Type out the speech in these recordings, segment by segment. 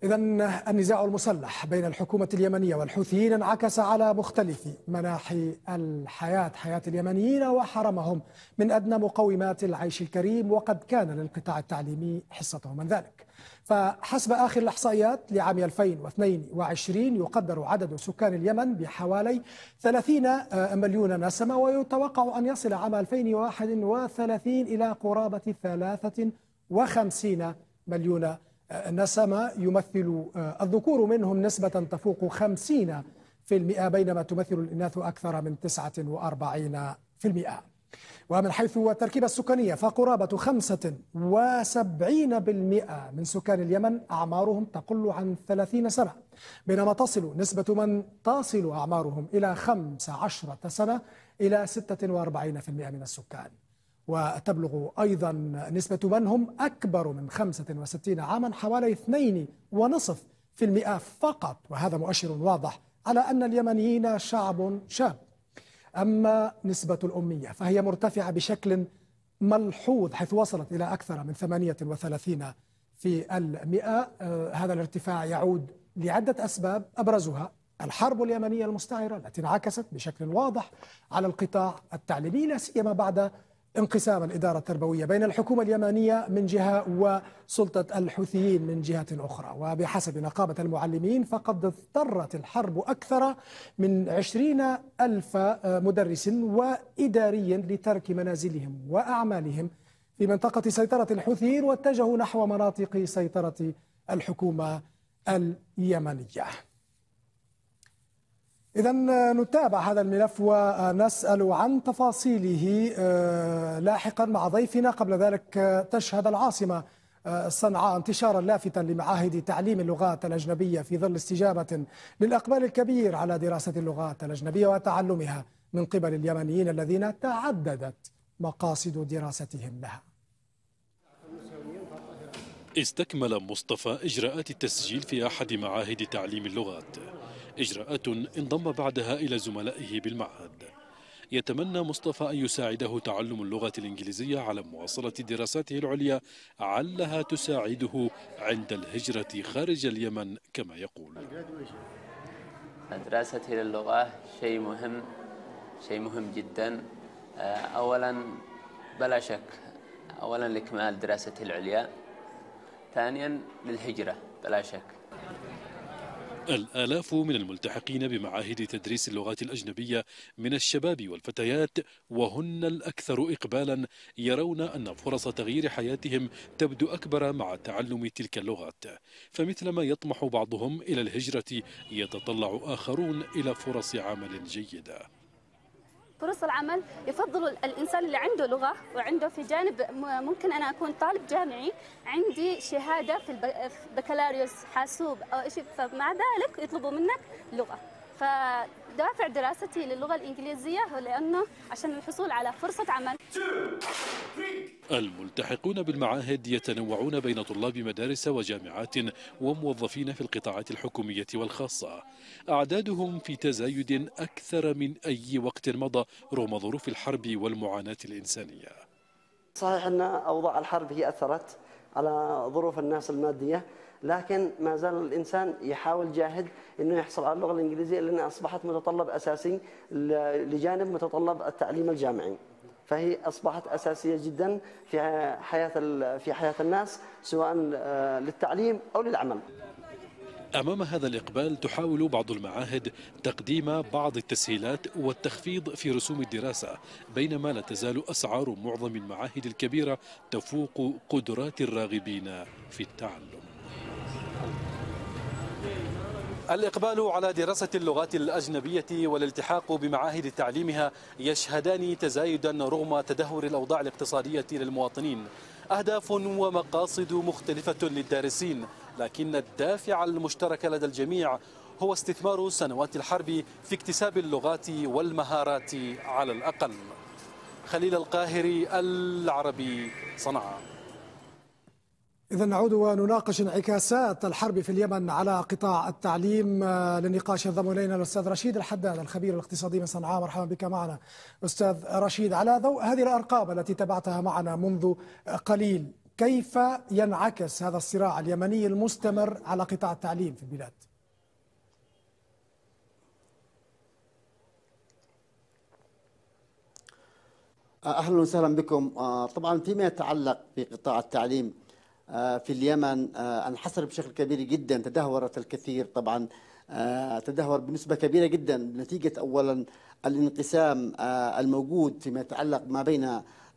إذا النزاع المسلح بين الحكومة اليمنية والحوثيين انعكس على مختلف مناحي حياة اليمنيين وحرمهم من أدنى مقومات العيش الكريم، وقد كان للقطاع التعليمي حصته من ذلك. فحسب آخر الإحصائيات لعام 2022 يقدر عدد سكان اليمن بحوالي 30 مليون نسمة، ويتوقع أن يصل عام 2031 إلى قرابة 53 مليون نسمة، يمثل الذكور منهم نسبة تفوق 50%، بينما تمثل الإناث أكثر من 49%. ومن حيث التركيبة السكانية فقرابة 75% من سكان اليمن أعمارهم تقل عن 30 سنة، بينما تصل نسبة من تصل أعمارهم إلى 15 سنة إلى 46% من السكان. وتبلغ أيضا نسبة من هم أكبر من 65 عاما حوالي 2.5% فقط، وهذا مؤشر واضح على أن اليمنيين شعب شاب. أما نسبة الأمية فهي مرتفعة بشكل ملحوظ، حيث وصلت إلى أكثر من 38%. هذا الارتفاع يعود لعدة أسباب، أبرزها الحرب اليمنية المستعرة التي انعكست بشكل واضح على القطاع التعليمي، لا سيما بعد انقسام الإدارة التربوية بين الحكومة اليمنية من جهة وسلطة الحوثيين من جهة أخرى. وبحسب نقابة المعلمين فقد اضطرت الحرب أكثر من 20,000 مدرس وإداري لترك منازلهم وأعمالهم في منطقة سيطرة الحوثيين واتجهوا نحو مناطق سيطرة الحكومة اليمنية. إذا نتابع هذا الملف ونسأل عن تفاصيله لاحقا مع ضيفنا. قبل ذلك تشهد العاصمة صنعاء انتشارا لافتا لمعاهد تعليم اللغات الأجنبية في ظل استجابة للإقبال الكبير على دراسة اللغات الأجنبية وتعلمها من قبل اليمنيين الذين تعددت مقاصد دراستهم لها. استكمل مصطفى إجراءات التسجيل في أحد معاهد تعليم اللغات، إجراءات انضم بعدها إلى زملائه بالمعهد. يتمنى مصطفى أن يساعده تعلم اللغة الإنجليزية على مواصلة دراساته العليا، علها تساعده عند الهجرة خارج اليمن كما يقول. دراستي للغة شيء مهم جدا. أولا بلا شك، أولا لإكمال دراستي العليا، ثانيا للهجرة بلا شك. الآلاف من الملتحقين بمعاهد تدريس اللغات الأجنبية من الشباب والفتيات وهن الأكثر إقبالا يرون أن فرص تغيير حياتهم تبدو أكبر مع تعلم تلك اللغات، فمثلما يطمح بعضهم إلى الهجرة يتطلع آخرون إلى فرص عمل جيدة. فرص العمل يفضل الإنسان اللي عنده لغة وعنده في جانب، ممكن أنا أكون طالب جامعي عندي شهادة في البكالوريوس حاسوب أو شيء، فمع ذلك يطلبوا منك لغة. فدافع دراستي للغة الإنجليزية هو لأنه عشان الحصول على فرصة عمل. الملتحقون بالمعاهد يتنوعون بين طلاب مدارس وجامعات وموظفين في القطاعات الحكومية والخاصة، أعدادهم في تزايد أكثر من أي وقت مضى رغم ظروف الحرب والمعاناة الإنسانية. صحيح أن أوضاع الحرب هي أثرت على ظروف الناس المادية، لكن ما زال الإنسان يحاول جاهد أنه يحصل على اللغة الإنجليزية، لأنها أصبحت متطلب أساسي لجانب متطلب التعليم الجامعي، فهي أصبحت أساسية جدا في حياة الناس سواء للتعليم أو للعمل. أمام هذا الإقبال تحاول بعض المعاهد تقديم بعض التسهيلات والتخفيض في رسوم الدراسة، بينما لا تزال أسعار معظم المعاهد الكبيرة تفوق قدرات الراغبين في التعلم. الإقبال على دراسة اللغات الأجنبية والالتحاق بمعاهد تعليمها يشهدان تزايدا رغم تدهور الأوضاع الاقتصادية للمواطنين. أهداف ومقاصد مختلفة للدارسين، لكن الدافع المشترك لدى الجميع هو استثمار سنوات الحرب في اكتساب اللغات والمهارات على الأقل. خليل القاهري، العربي، صنعاء. إذا نعود ونناقش انعكاسات الحرب في اليمن على قطاع التعليم. للنقاش ينضم إلينا الأستاذ رشيد الحداد الخبير الاقتصادي من صنعاء. مرحبا بك معنا أستاذ رشيد. على ضوء هذه الأرقام التي تبعتها معنا منذ قليل، كيف ينعكس هذا الصراع اليمني المستمر على قطاع التعليم في البلاد؟ أهلا وسهلا بكم. طبعا فيما يتعلق بقطاع التعليم في اليمن انحسر بشكل كبير جدا، تدهورت الكثير. طبعا تدهور بنسبة كبيرة جدا نتيجة أولا الانقسام الموجود فيما يتعلق ما بين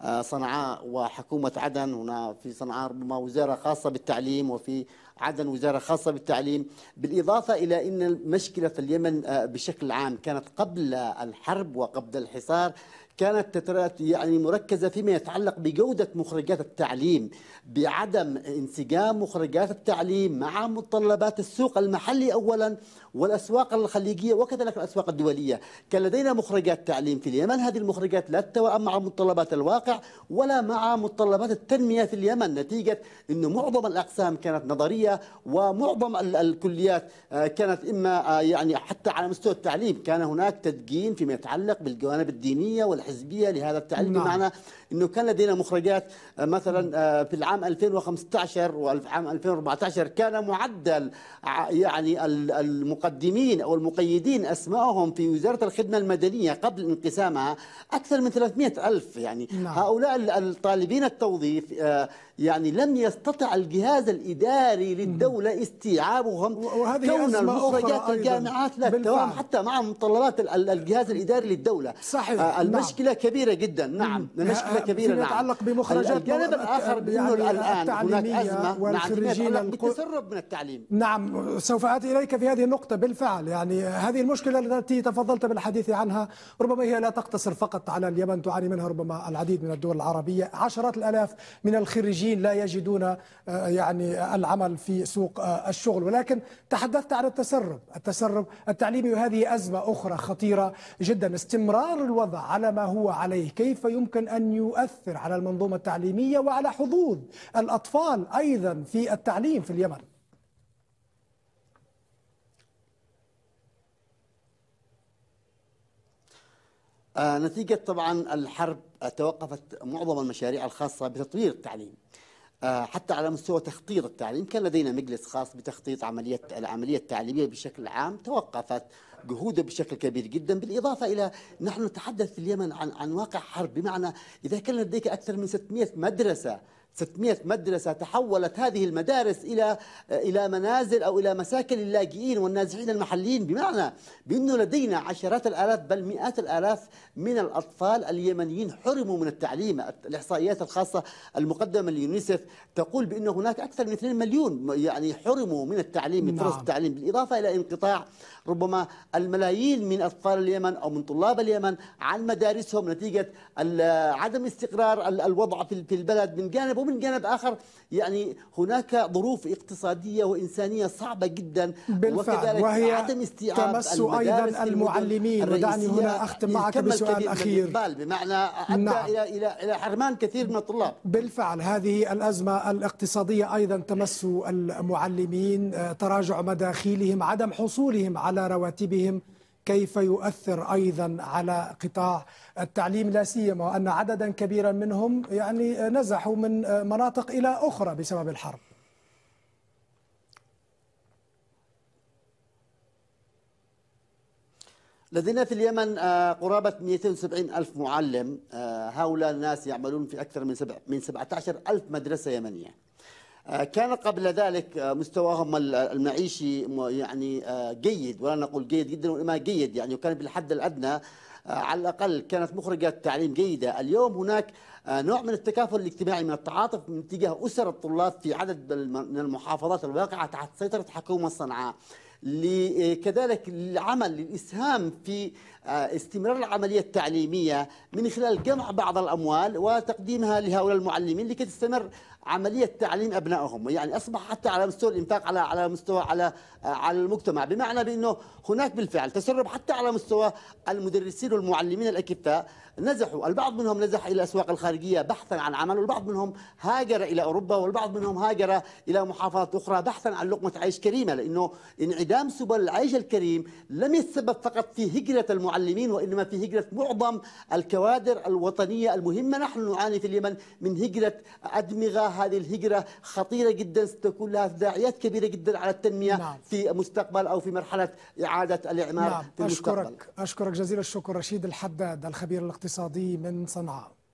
صنعاء وحكومة عدن. هنا في صنعاء ربما وزارة خاصة بالتعليم، وفي عدن وزارة خاصة بالتعليم، بالإضافة إلى أن مشكلة اليمن بشكل عام كانت قبل الحرب وقبل الحصار كانت يعني مركزة فيما يتعلق بجودة مخرجات التعليم، بعدم انسجام مخرجات التعليم مع متطلبات السوق المحلي أولا والأسواق الخليجية وكذلك الأسواق الدولية. كان لدينا مخرجات تعليم في اليمن، هذه المخرجات لا تتوائم مع متطلبات الواقع ولا مع متطلبات التنمية في اليمن، نتيجة أنه معظم الأقسام كانت نظرية ومعظم الكليات كانت إما يعني حتى على مستوى التعليم كان هناك تدقين فيما يتعلق بالجوانب الدينية والحزبية لهذا التعليم. بمعنى أنه كان لدينا مخرجات مثلا في العام 2015 والعام 2014 كان معدل يعني المقدمين أو المقيدين أسمائهم في وزارة الخدمة المدنية قبل انقسامها أكثر من 300,000. يعني هؤلاء الطالبين التوظيف يعني لم يستطع الجهاز الإداري للدولة استيعابهم، كون المخرجات الجامعات لا تتوائم حتى مع متطلبات الجهاز الإداري للدولة. صحيح. المشكلة كبيرة جدا. نعم المشكلة كبيرة. فيما يتعلق بمخرجات الجانب الآخر بأنه الآن هناك أزمة والخريجين بالتسرب من التعليم. نعم سوف آتي إليك في هذه النقطة. بالفعل يعني هذه المشكلة التي تفضلت بالحديث عنها ربما هي لا تقتصر فقط على اليمن، تعاني منها ربما العديد من الدول العربية. عشرات الآلاف من الخريجين لا يجدون يعني العمل في سوق الشغل. ولكن تحدثت عن التسرب التعليمي، وهذه أزمة أخرى خطيرة جدا. استمرار الوضع على ما هو عليه كيف يمكن أن يؤثر على المنظومة التعليمية وعلى حظوظ الأطفال أيضا في التعليم في اليمن؟ نتيجة طبعا الحرب توقفت معظم المشاريع الخاصة بتطوير التعليم، حتى على مستوى تخطيط التعليم. كان لدينا مجلس خاص بتخطيط العملية التعليمية بشكل عام، توقفت جهوده بشكل كبير جدا. بالإضافة إلى نحن نتحدث في اليمن عن واقع حرب، بمعنى إذا كان لديك أكثر من 600 مدرسة تحولت هذه المدارس إلى منازل أو إلى مساكن للاجئين والنازحين المحليين، بمعنى بأنه لدينا عشرات الآلاف بل مئات الآلاف من الأطفال اليمنيين حرموا من التعليم. الإحصائيات الخاصة المقدمة لليونيسف تقول بأنه هناك أكثر من 2 مليون يعني حرموا من التعليم، من فرص التعليم، بالإضافة إلى انقطاع ربما الملايين من أطفال اليمن أو من طلاب اليمن عن مدارسهم نتيجة عدم استقرار الوضع في البلد من جانب، ومن جانب آخر يعني هناك ظروف اقتصادية وإنسانية صعبة جدا. بالفعل، وهي عدم استيعاب تمس أيضا المعلمين. ودعني هنا أختم معك بسؤال أخير، بمعنى أدى إلى حرمان كثير من الطلاب. بالفعل هذه الأزمة الاقتصادية أيضا تمس المعلمين، تراجع مداخيلهم، عدم حصولهم على رواتبهم، كيف يؤثر أيضا على قطاع التعليم، لا سيما وأن عددا كبيرا منهم يعني نزحوا من مناطق إلى أخرى بسبب الحرب؟ لدينا في اليمن قرابة 270 ألف معلم. هؤلاء الناس يعملون في أكثر من 17 ألف مدرسة يمنية. كان قبل ذلك مستواهم المعيشي يعني جيد، ولا نقول جيد جدا وإنما جيد، يعني وكان بالحد الأدنى على الأقل كانت مخرجات تعليم جيدة. اليوم هناك نوع من التكافل الاجتماعي، من التعاطف من تجاه أسر الطلاب في عدد من المحافظات الواقعة تحت سيطرة حكومة صنعاء، كذلك العمل للإسهام في استمرار العملية التعليمية من خلال جمع بعض الأموال وتقديمها لهؤلاء المعلمين لكي تستمر عملية تعليم أبنائهم. يعني أصبح حتى على مستوى الإنفاق على مستوى على المجتمع، بمعنى بأنه هناك بالفعل تسرب حتى على مستوى المدرسين والمعلمين الأكفاء. نزحوا، البعض منهم نزح إلى الأسواق الخارجية بحثا عن عمل، والبعض منهم هاجر إلى أوروبا، والبعض منهم هاجر إلى محافظات أخرى بحثا عن لقمة عيش كريمة، لأنه انعدام إعلام سبل العيش الكريم لم يتسبب فقط في هجرة المعلمين، وإنما في هجرة معظم الكوادر الوطنية المهمة. نحن نعاني في اليمن من هجرة أدمغة، هذه الهجرة خطيرة جدا، ستكون لها تداعيات كبيرة جدا على التنمية في مستقبل أو في مرحلة إعادة الإعمار في المستقبل. أشكرك جزيل الشكر رشيد الحداد الخبير الاقتصادي من صنعاء.